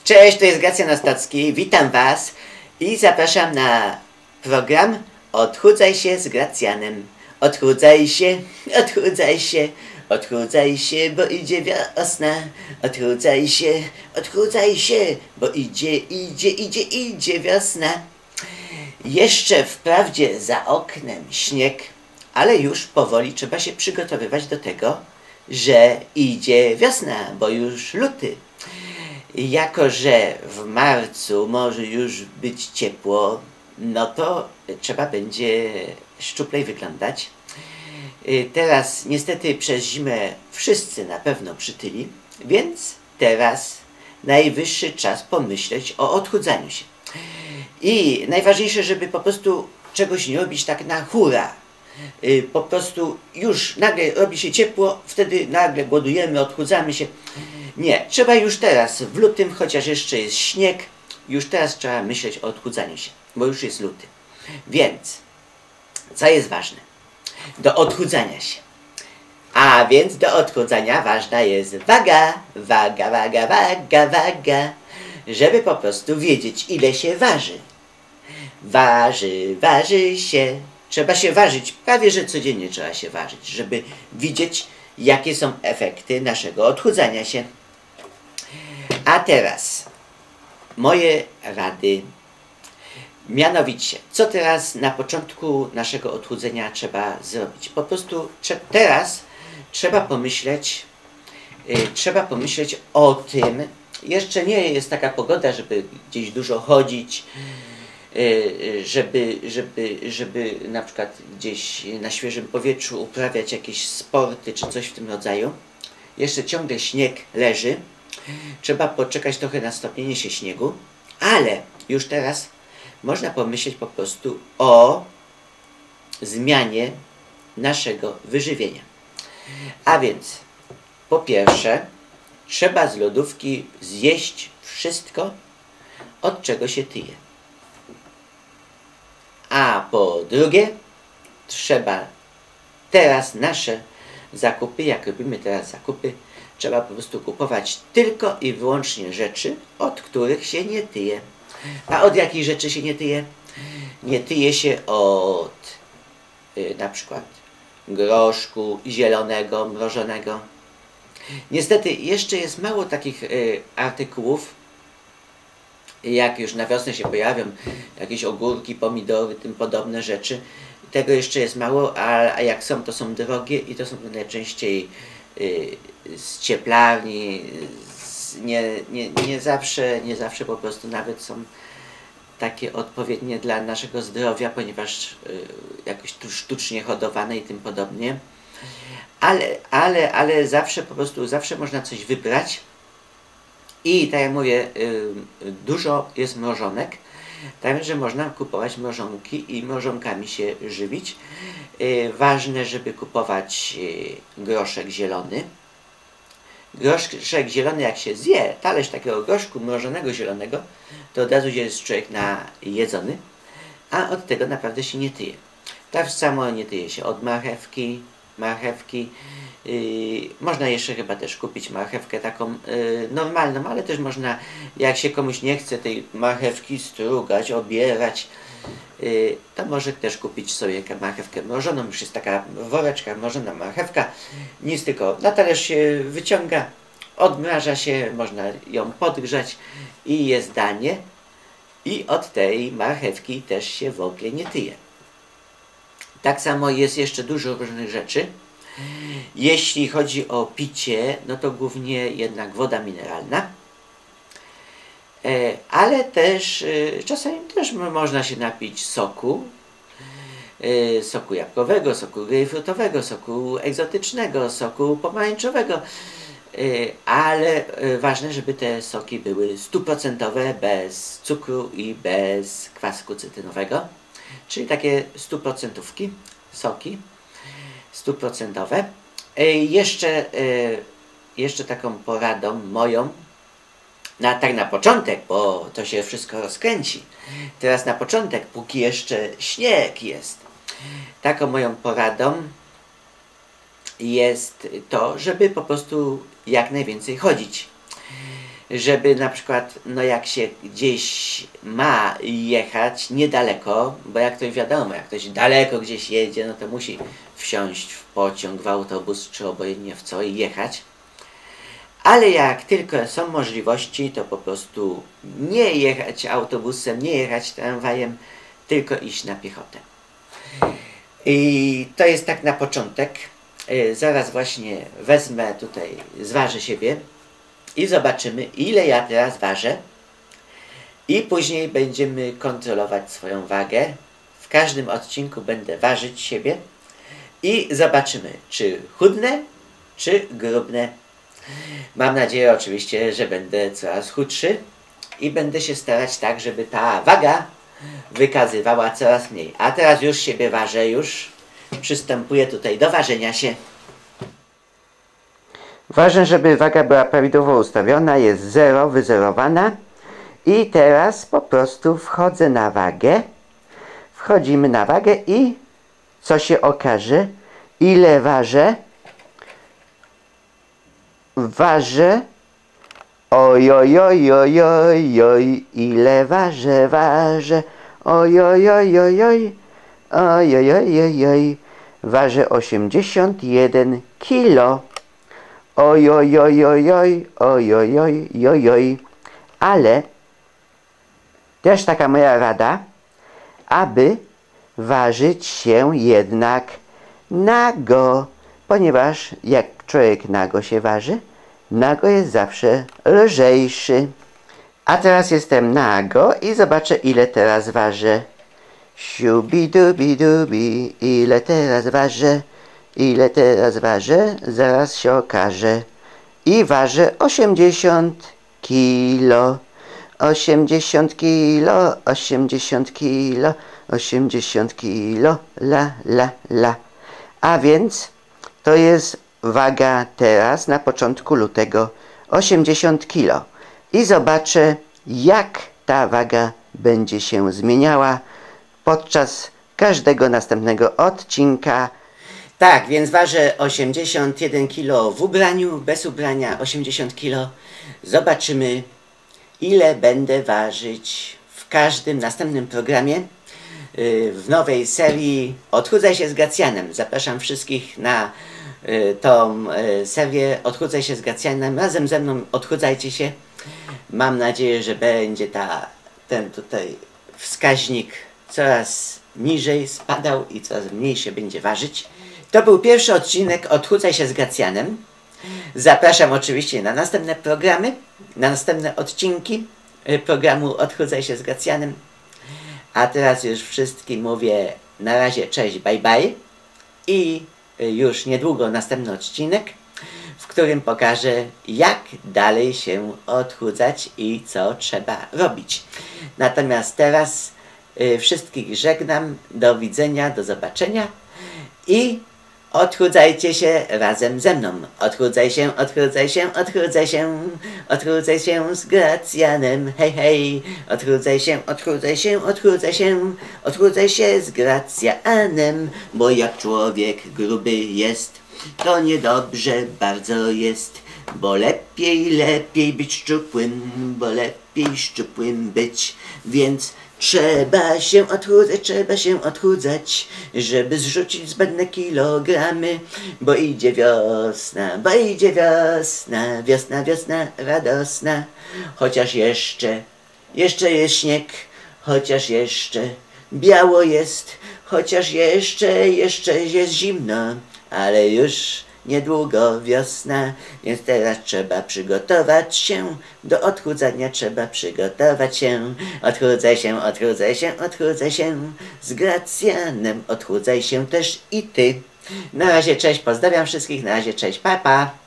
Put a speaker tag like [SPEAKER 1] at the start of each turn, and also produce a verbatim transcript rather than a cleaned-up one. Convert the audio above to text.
[SPEAKER 1] Cześć, to jest Gracjan Ostocki, witam Was i zapraszam na program Odchudzaj się z Gracjanem. Odchudzaj się, odchudzaj się, odchudzaj się, bo idzie wiosna. Odchudzaj się, odchudzaj się, bo idzie, idzie, idzie, idzie wiosna. Jeszcze wprawdzie za oknem śnieg, ale już powoli trzeba się przygotowywać do tego, że idzie wiosna, bo już luty. Jako że w marcu może już być ciepło, no to trzeba będzie szczuplej wyglądać. Teraz niestety przez zimę wszyscy na pewno przytyli, więc teraz najwyższy czas pomyśleć o odchudzaniu się. I najważniejsze, żeby po prostu czegoś nie robić tak na hura. Po prostu już nagle robi się ciepło, wtedy nagle głodujemy, odchudzamy się. Nie, trzeba już teraz, w lutym, chociaż jeszcze jest śnieg, już teraz trzeba myśleć o odchudzaniu się, bo już jest luty. Więc, co jest ważne? Do odchudzania się. A więc do odchudzania ważna jest waga, waga, waga, waga, waga, żeby po prostu wiedzieć, ile się waży. Waży, waży się. Trzeba się ważyć, prawie że codziennie trzeba się ważyć, żeby widzieć, jakie są efekty naszego odchudzania się. A teraz moje rady. Mianowicie, co teraz na początku naszego odchudzenia trzeba zrobić? Po prostu teraz trzeba pomyśleć, yy, trzeba pomyśleć o tym, jeszcze nie jest taka pogoda, żeby gdzieś dużo chodzić, żeby, żeby, żeby na przykład gdzieś na świeżym powietrzu uprawiać jakieś sporty czy coś w tym rodzaju. Jeszcze ciągle śnieg leży. Trzeba poczekać trochę na stopnienie się śniegu, ale już teraz można pomyśleć po prostu o zmianie naszego wyżywienia. A więc po pierwsze trzeba z lodówki zjeść wszystko, od czego się tyje. A po drugie, trzeba teraz nasze zakupy, jak robimy teraz zakupy, trzeba po prostu kupować tylko i wyłącznie rzeczy, od których się nie tyje. A od jakich rzeczy się nie tyje? Nie tyje się od y, na przykład groszku zielonego, mrożonego. Niestety jeszcze jest mało takich y, artykułów, jak już na wiosnę się pojawią jakieś ogórki, pomidory, tym podobne rzeczy. Tego jeszcze jest mało, a, a jak są, to są drogie i to są najczęściej y, z cieplarni, z, nie, nie, nie, zawsze, nie zawsze po prostu nawet są takie odpowiednie dla naszego zdrowia, ponieważ y, jakoś tu sztucznie hodowane i tym podobnie. Ale, ale, ale zawsze po prostu, zawsze można coś wybrać. I tak jak mówię, dużo jest mrożonek, także można kupować mrożonki i mrożonkami się żywić. Ważne, żeby kupować groszek zielony. Groszek zielony, jak się zje talerz takiego groszku mrożonego zielonego, to od razu jest człowiek najedzony, a od tego naprawdę się nie tyje. Tak samo nie tyje się od marchewki, marchewki. Yy, można jeszcze chyba też kupić marchewkę taką yy, normalną, ale też można, jak się komuś nie chce tej marchewki strugać, obierać, yy, to może też kupić sobie marchewkę mrożoną. Już jest taka woreczka mrożona marchewka, nic, tylko na talerz się wyciąga, odmraża się, można ją podgrzać i jest danie, i od tej marchewki też się w ogóle nie tyje. Tak samo jest jeszcze dużo różnych rzeczy. Jeśli chodzi o picie, no to głównie jednak woda mineralna, ale też czasami też można się napić soku, soku jabłkowego, soku grejpfrutowego, soku egzotycznego, soku pomarańczowego, ale ważne, żeby te soki były stuprocentowe, bez cukru i bez kwasku cytrynowego, czyli takie stuprocentówki, soki stuprocentowe. Jeszcze, jeszcze taką poradą moją, na, tak na początek, bo to się wszystko rozkręci, teraz na początek, póki jeszcze śnieg jest, taką moją poradą jest to, żeby po prostu jak najwięcej chodzić. żeby na przykład, no jak się gdzieś ma jechać niedaleko, bo jak ktoś wiadomo, jak ktoś daleko gdzieś jedzie, no to musi wsiąść w pociąg, w autobus, czy obojętnie w co i jechać. Ale jak tylko są możliwości, to po prostu nie jechać autobusem, nie jechać tramwajem, tylko iść na piechotę. I to jest tak na początek. Zaraz właśnie wezmę tutaj, zważę siebie i zobaczymy, ile ja teraz ważę. I później będziemy kontrolować swoją wagę. W każdym odcinku będę ważyć siebie i zobaczymy, czy chudnę, czy grubnę. Mam nadzieję oczywiście, że będę coraz chudszy i będę się starać tak, żeby ta waga wykazywała coraz mniej. A teraz już siebie ważę, już przystępuję tutaj do ważenia się. Ważne, żeby waga była prawidłowo ustawiona, jest zero, wyzerowana. I teraz po prostu wchodzę na wagę. Wchodzimy na wagę i co się okaże? Ile ważę? Ważę. Oj, oj, oj, oj, oj, oj, ile ważę, ważę. Oj, oj, oj, oj, oj, oj, oj, oj, oj, oj. Ważę osiemdziesiąt jeden kilo. Oj, oj, oj, oj, oj, oj, oj, oj, oj, oj. Ale też taka moja rada, aby ważyć się jednak nago, ponieważ jak człowiek nago się waży, nago jest zawsze lżejszy. A teraz jestem nago i zobaczę, ile teraz ważę. Siubi dubi dubi, ile teraz ważę, ile teraz ważę, zaraz się okaże. I ważę osiemdziesiąt kilo. osiemdziesiąt kilo, osiemdziesiąt kilo, osiemdziesiąt kilo, la, la, la. A więc to jest waga teraz na początku lutego osiemdziesiąt kilo. I zobaczę, jak ta waga będzie się zmieniała podczas każdego następnego odcinka. Tak, więc ważę osiemdziesiąt jeden kilo w ubraniu, bez ubrania osiemdziesiąt kilo. Zobaczymy, ile będę ważyć w każdym następnym programie w nowej serii Odchudzaj się z Gracjanem. Zapraszam wszystkich na tą serię Odchudzaj się z Gracjanem. Razem ze mną odchudzajcie się. Mam nadzieję, że będzie ta, ten tutaj wskaźnik coraz niżej spadał i coraz mniej się będzie ważyć. To był pierwszy odcinek Odchudzaj się z Gracjanem. Zapraszam oczywiście na następne programy, na następne odcinki programu Odchudzaj się z Gracjanem. A teraz już wszystkim mówię na razie cześć, bye bye i już niedługo następny odcinek, w którym pokażę, jak dalej się odchudzać i co trzeba robić. Natomiast teraz y, wszystkich żegnam, do widzenia, do zobaczenia i odchudzajcie się razem ze mną. Odchudzaj się, odchudzaj się, odchudzaj się, odchudzaj się z Gracjanem, hej, hej. Odchudzaj się, odchudzaj się, odchudzaj się, odchudzaj się z Gracjanem, bo jak człowiek gruby jest, to niedobrze bardzo jest, bo lepiej, lepiej być szczupłym, bo lepiej szczupłym być, więc trzeba się odchudzać, trzeba się odchudzać, żeby zrzucić zbędne kilogramy, bo idzie wiosna, bo idzie wiosna, wiosna, wiosna radosna. Chociaż jeszcze, jeszcze jest śnieg, chociaż jeszcze biało jest, chociaż jeszcze, jeszcze jest zimno, ale już niedługo wiosna, więc teraz trzeba przygotować się do odchudzania, trzeba przygotować się. Odchudzaj się, odchudzaj się, odchudzaj się z Gracjanem, odchudzaj się też i ty. Na razie cześć, pozdrawiam wszystkich, na razie cześć, pa pa.